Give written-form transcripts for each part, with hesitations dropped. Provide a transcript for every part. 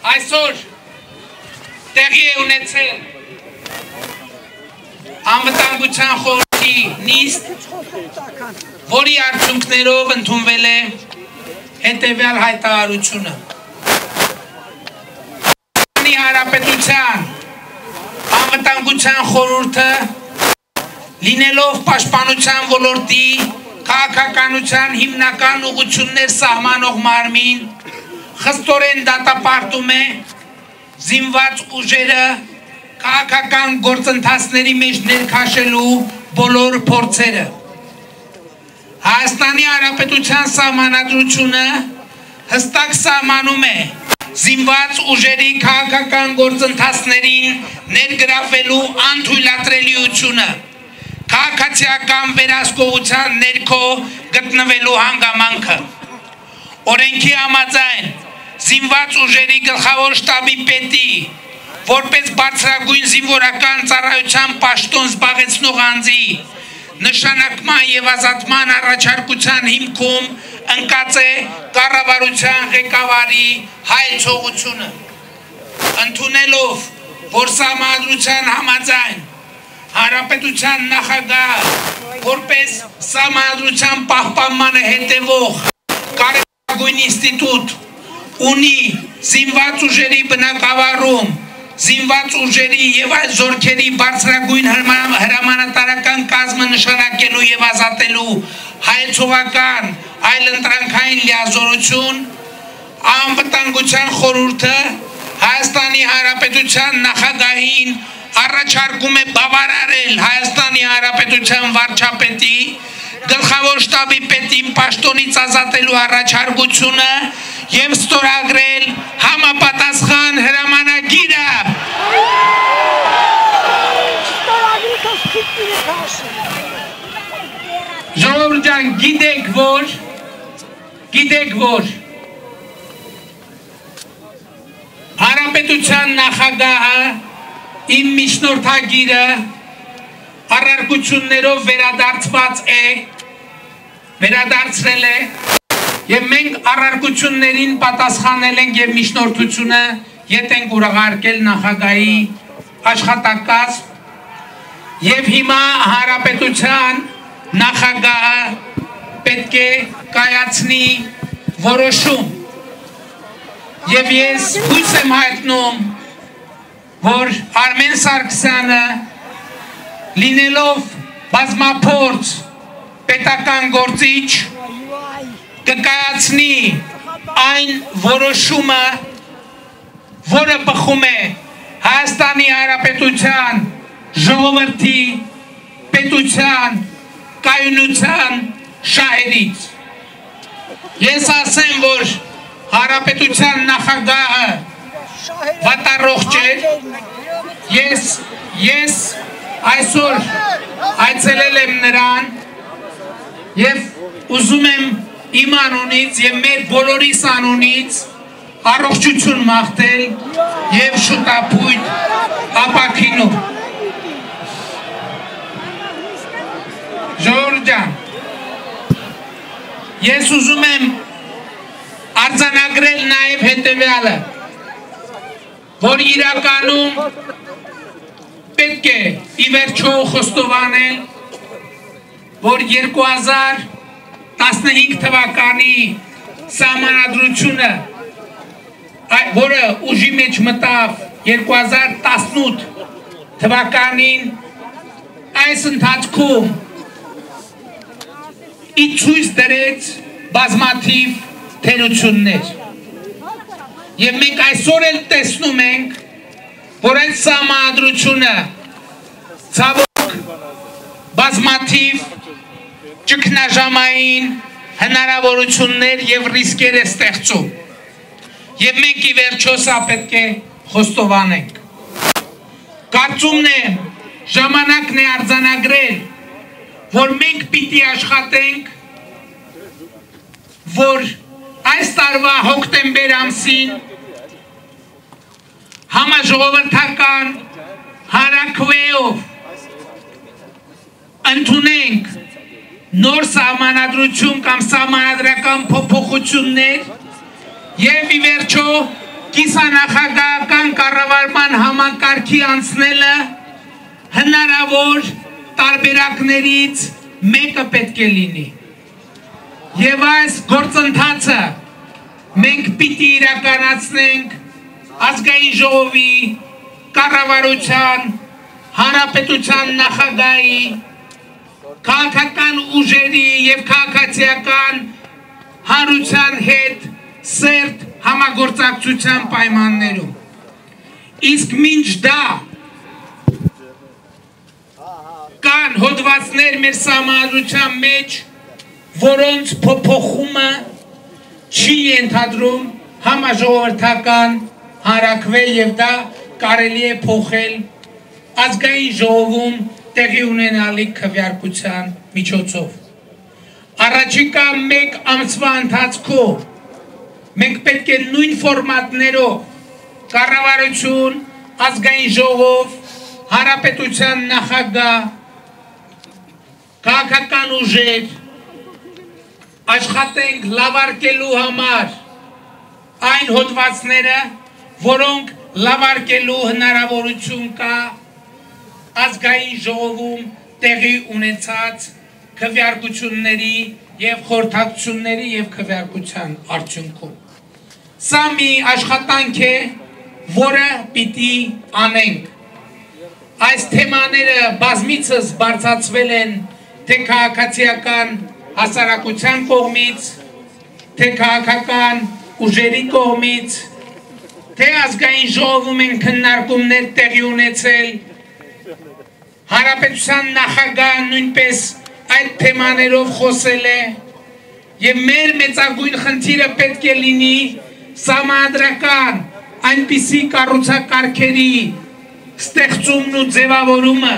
Այսօր տեղի է ունեցել Անվտանգության խորհրդի նիստ, որի արդյունքներով ընդունվել է հետևյալ հայտարարությունը. Հանրապետության Անվտանգության խորհուրդը լինելով պաշտպանության ոլորտի քաղաքականության հիմնական ուղղություններ սահմանող մարմին, խստորեն դատապարտում է զինված ուժերը քաղաքական գործընթացների մեջ ներքաշելու բոլոր փորձերը։ Հայաստանի Հանրապետության սահմանադրությունը հստակ սահմանում է զինված ուժերի քաղաքական գործընթացներին ներգրավելու անթույլատրելիությունը, քաղաքացիական վերահսկողության ներքո գտնվելու հանգամանքը։ Օրենքի համաձայն զինված ուժերի գլխավոր շտաբի պետի որպես բարձրագույն զինվորական ծառայության պաշտոն զբաղեցնող անձի նշանակման եւ ազատման առաջարկության հիմքում ընկած է կառավարության ղեկավարի հայեցողությունը։ Ընդունելով, որ սահմանադրության համաձայն Հանրապետության նախագահը որպես սահմանադրության պահպանմանը հետևող կարևորագույն ինստիտուտ ունի զինված ուժերի բնակավարում, զինված ուժերի եւ այլ զորքերի բարձրագույն հրամանատարական կազմը նշանակելու եւ ազատելու հայեցողական այլընտրանքային լիազորություն, Անվտանգության խորհուրդը Հայաստանի Հանրապետության նախագահին առաջարկում է բավարարել Հայաստանի Հանրապետության վարչապետի գլխավոր շտաբի պետին պաշտոնից ազատելու առաջարկությունը եւ ստորագրել համապատասխան հրամանագիրը։ Ժողովուրդ ջան, գիտեք որ Հանրապետության նախագահը իմ միջնորդագիրը առարկություններով վերադարձրել է եւ մենք առարկություններին պատասխանել ենք եւ միջնորդությունը ետ ենք ուղարկել նախագահի աշխատակազմ եւ հիմա Հանրապետության նախագահը պետք է կայացնի որոշում եւ ես հույս եմ հայտնում, որ Արմեն Սարգսյանը լինելով բազմափորձ պետական գործիչ կկայացնի այն որոշումը, որը բխում է Հայաստանի Հանրապետության ժողովրդի պետության կայունության շահերից։ Ես ասեմ, որ Հանրապետության նախագահը վատառողջ էր, ես այսօր այցելել եմ նրան եւ ուզում եմ իմ անունից եւ մեր բոլորիս անունից առողջություն մաղթել եւ շուտապույտ ապաքինում։ Ժողովուրդ ջան, ես ուզում եմ արձանագրել նաեւ հետեւյալը, որ իրականում պետք է ի վերջո խոստովանել, որ 2015 թվականի սահմանադրությունը, որը ուժի մեջ մտավ 2018 թվականին, այս ընթացքում ի ցույց դրեց բազմաթիվ թերություններ։ Եվ մենք այսօր էլ տեսնում ենք, որ այդ սահմանադրությունը ցավոք բազմաթիվ ճգնաժամային հնարավորություններ եւ ռիսկեր է ստեղծում։ Եվ մենք ի վերջո սա պետք է խոստովանենք։ Կարծումն է ժամանակն է արձանագրել, որ մենք պիտի աշխատենք, որ այս տարվա հոկտեմբեր ամսին համաժողովրդական հանրաքվեով ընդունենք նոր սահմանադրություն կամ սահմանադրական փոփոխություններ եւ ի վերջո կիսանախագահական կառավարման համակարգի անցնելը հնարավոր տարբերակներից մեկը պետք է լինի։ Եվ այս գործընթացը մենք պիտի իրականացնենք ազգային ժողովի, կառավարության, հանրապետության նախագահի, քաղաքական ուժերի եւ քաղաքացիական հանրության հետ սերտ համագործակցության պայմաններում։ Իսկ մինչ դա կան հոդվածներ մեր սահմանադրության մեջ, որոնց փոփոխումը չի ենթադրում համաժողովրդական հանրաքվե եւ դա կարելի է փոխել ազգային ժողովում տեղի ունենալիք քվեարկության միջոցով։ Առաջիկա մեկ ամսվա ընթացքում մենք պետք է նույն ֆորմատներով կառավարություն, ազգային ժողով, հանրապետության նախագահ, քաղաքական ուժեր աշխատենք լավարկելու համար այն հոդվածները, որոնք լավարկելու հնարավորություն կա ազգային ժողովում տեղի ունեցած քվեարկությունների եւ խորհրդակցությունների եւ քվեարկության արդյունքում։ Սա մի աշխատանք է, որը պիտի անենք։ Այս թեմաները բազմիցս բարձրացվել են թե քաղաքացիական հասարակության կողմից, թե քաղաքական ուժերի կողմից, թե ազգային ժողովում են քննարկումներ տեղի ունեցել, հանրապետության նախագահը նույնպես այդ թեմաներով խոսել է եւ մեր մեծագույն խնդիրը պետք է լինի սահմանադրական այնպիսի կառուցակարգերի ստեղծումն ու ձևավորումը,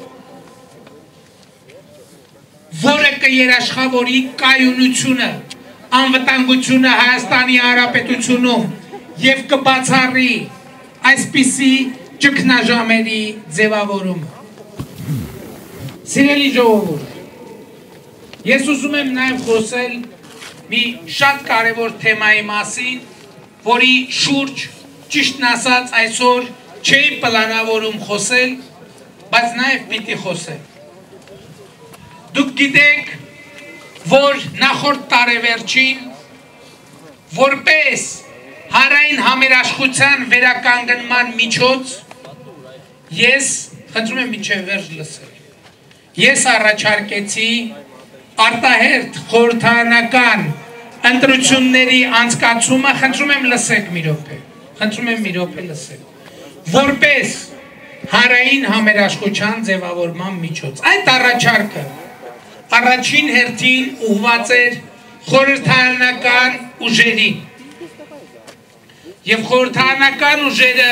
որը կերաշխավորի կայունությունը, անվտանգությունը Հայաստանի Հանրապետությունում եւ կբացառի այսպիսի ճգնաժամերի ձևավորումը։ Սիրելի ժողովուրդ, ես ուզում եմ նաև խոսել մի շատ կարևոր թեմայի մասին, որի շուրջ ճիշտն ասած այսօր չէի պլանավորում խոսել, բայց նաև պիտի խոսեմ։ Դուք գիտեք, որ նախորդ տարեվերջին որպես հանրային համերաշխության վերականգնման միջոց ես խնդրում եմ մինչև վերջ լսել։ Ես առաջարկեցի արտահերթ խորհրդարանական ընտրությունների անցկացումը, խնդրում եմ լսեք մի րոպե, խնդրում եմ մի րոպե լսեք, որպես հանրային համերաշխության ձևավորման միջոց։ Այդ առաջարկը առաջին հերթին ուղղված էր խորհրդարանական ուժերին եւ խորհրդարանական ուժերը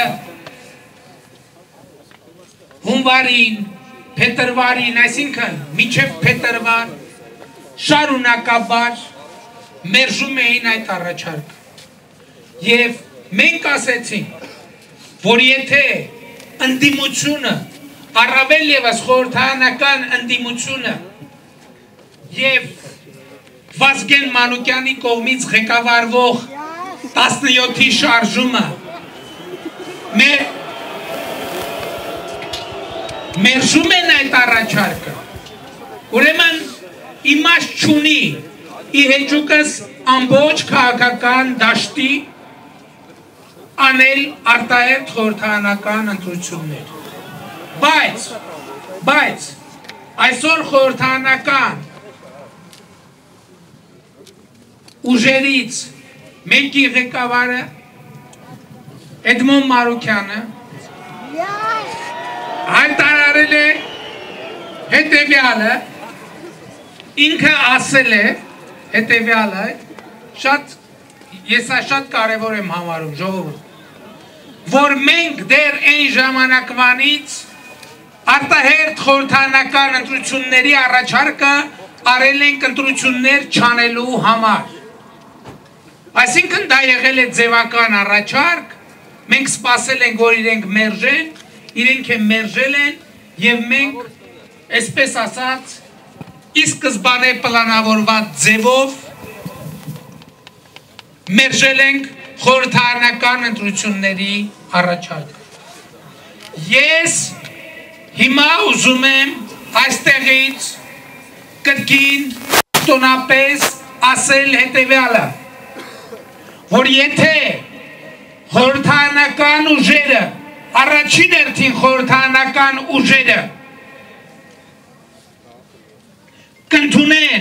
հունվարին, փետրվարին, այսինքն մինչև փետրվար շարունակաբար մերժում էին այդ առաջարկը։ Եվ մենք ասեցինք, որ եթե ընդդիմությունը, առավել ևս խորհրդարանական ընդդիմությունը եւ Վազգեն Մանուկյանի կողմից ղեկավարվող 17-ի շարժումը մերժում են այդ առաջարկը, ուրեմն իմաստ չունի ի հեճուկս ամբողջ քաղաքական դաշտի անել արտահերթ խորհրդարանական ընտրություններ։ Բայց այսօր խորհրդարանական ուժերից մեկի ղեկավարը Էդմոն Մարուկյանը հայտարարել է հետևյալը, ինքը ասել է հետևյալը, ես շատ կարևոր եմ համարում, ժողովուրդ, որ մենք դեռ այն ժամանակվանից արտահերթ խորհրդարանական ընտրությունների առաջարկը արել ենք ընտրություններ չանելու համար։ Այսինքն դա եղել է ձևական առաջարկ, մենք սպասել ենք, որ իրենք մերժեն, իրենք է մերժել են եւ մենք, այսպես ասած, ի սկզբանե պլանավորված ձևով մերժել ենք խորհրդարանական ընտրությունների առաջարկը։ Ես հիմա ուզում եմ այստեղից կրկին տոնապես ասել հետևյալը, որ եթե խորհրդարանական ուժերը, առաջին հերթին խորհրդարանական ուժերը կընդունեն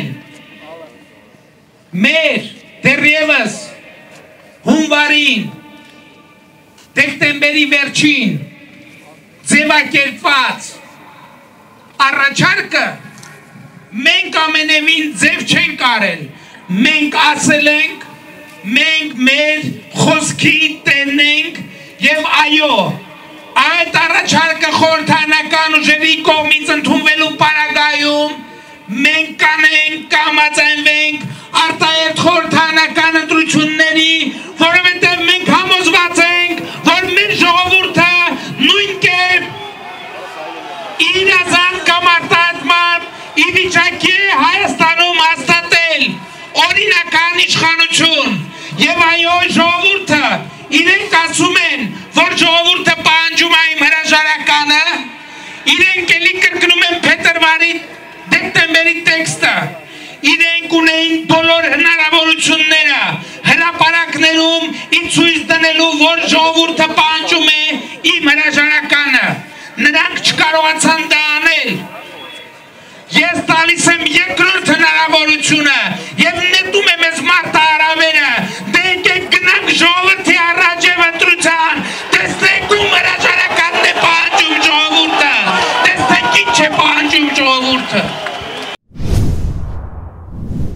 մեր դեռևս հունվարին, դեկտեմբերի վերջին ձևակերպված առաջարկը, մենք ամենևին ձև չենք արել, մենք ասել ենք, մենք մեր խոսքի տերն ենք և այո, այդ առաջարկը խորհրդարանական ուժերի կողմից ընդունվելու պարագայում մենք կանենք, կհամաձայնվենք արտահերթ խորհրդարանական ընտրությունների, որովհետև մենք համոզված ենք, որ մեր ժողովուրդը նույն կերպ իր ազատ կամ արտահայտման ի վիճակի է Հայաստանում հաստատել օրինական իշխանություն և այո ժողովուրդը իրենք ասում են, որ ժողովուրդը պահանջում է իմ հրաժարականը, իրենք էլի կրկնում են փետրվարի դեկտեմբերի տեքստը, իրենք ունեին բոլոր հնարավորությունները հրապարակներում ցույց դնելու, որ ժողովուրդը պահանջում է իմ հրաժարականը, նրանք չկարողացան դա անել։ Ես տալիս եմ երկրորդ հնարավորությունը և նետում եմ ես մարտահրավերը, դե եկեք գնանք ժողովրդի առաջ և ընտրության, տեսնենք ում հրաժարականն է պահանջում ժողովուրդը, տեսնենք ինչ է պահանջում ժողովուրդը։